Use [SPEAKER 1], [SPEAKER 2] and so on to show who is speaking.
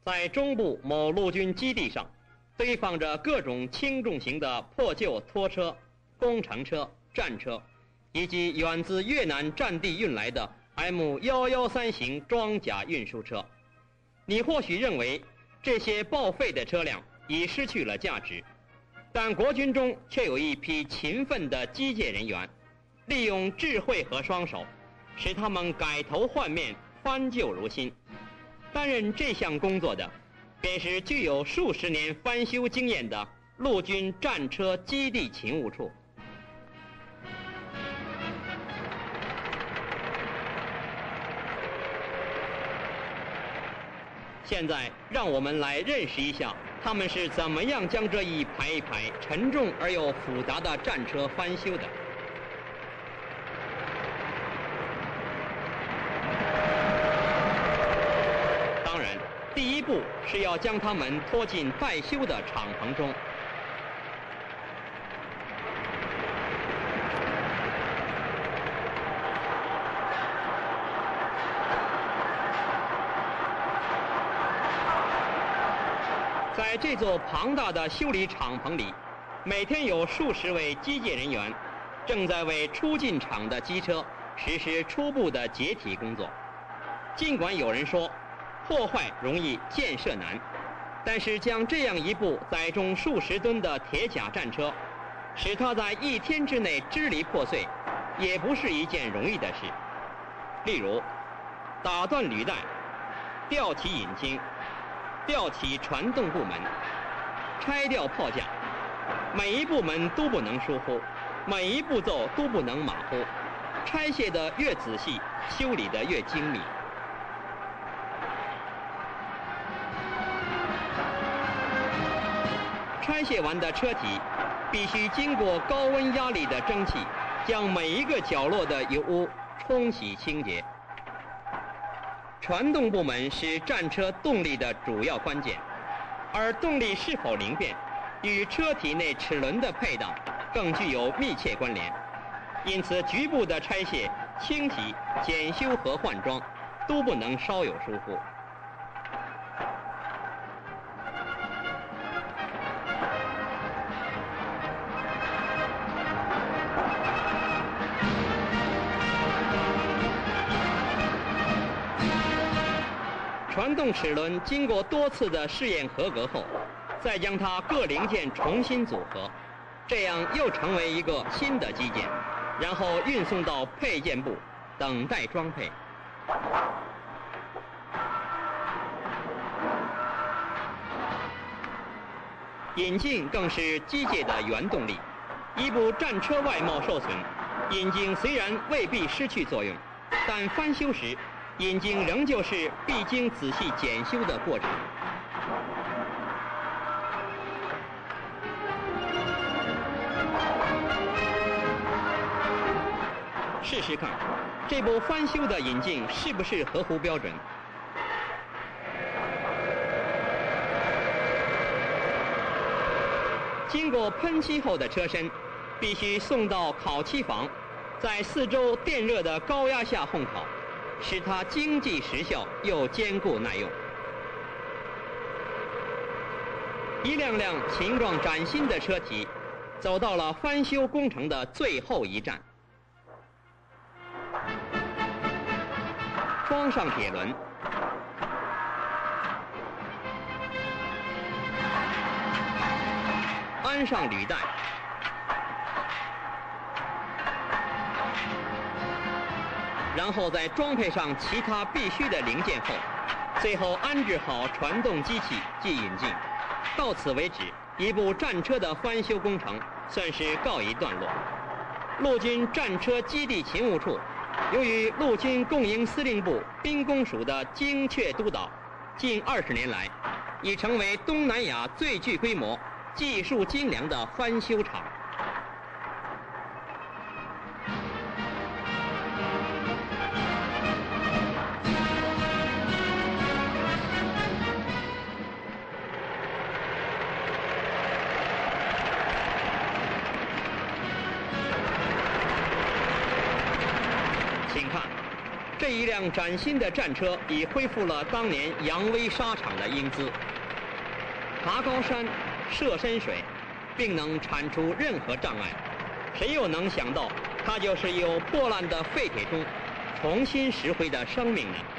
[SPEAKER 1] 在中部某陆军基地上，堆放着各种轻重型的破旧拖车、工程车、战车，以及远自越南战地运来的 M113型装甲运输车。你或许认为这些报废的车辆已失去了价值，但国军中却有一批勤奋的机械人员，利用智慧和双手，使他们改头换面，翻旧如新。担任这项工作的，便是具有数十年翻修经验的陆军战车基地勤务处。现在，让我们来认识一下他们是怎么样将这一排一排沉重而又复杂的战车翻修的。当然，第一步是要将它们拖进待修的敞篷中。在这座庞大的修理敞篷里，每天有数十位机械人员正在为出进厂的机车实施初步的解体工作。尽管有人说破坏容易建设难，但是将这样一部载重数十吨的铁甲战车，使它在一天之内支离破碎，也不是一件容易的事。例如，打断履带、吊起引擎、吊起传动部门、拆掉炮架，每一部门都不能疏忽，每一步骤都不能马虎。拆卸得越仔细，修理得越精密。拆卸完的车体必须经过高温压力的蒸汽，将每一个角落的油污冲洗清洁。传动部门是战车动力的主要关键，而动力是否灵便，与车体内齿轮的配当更具有密切关联。因此，局部的拆卸、清洗、检修和换装都不能稍有疏忽。传动齿轮经过多次的试验合格后，再将它各零件重新组合，这样又成为一个新的机件，然后运送到配件部等待装配。引进更是机械的原动力。一部战车外貌受损，引擎虽然未必失去作用，但翻修时引擎仍旧是必经仔细检修的过程。试试看，这部翻修的引擎是不是合乎标准？经过喷漆后的车身必须送到烤漆房，在四周电热的高压下烘烤，使它经济时效又坚固耐用。一辆辆形状崭新的车体走到了翻修工程的最后一站。装上铁轮，安上履带，然后再装配上其他必须的零件后，最后安置好传动机器即引进。到此为止，一部战车的翻修工程算是告一段落。陆军战车基地勤务处由于陆军供应司令部兵工署的精确督导，近20年来已成为东南亚最具规模、技术精良的翻修厂。 这一辆崭新的战车已恢复了当年扬威沙场的英姿。爬高山、涉深水，并能铲除任何障碍。谁又能想到，它就是由破烂的废铁中重新拾回的生命呢？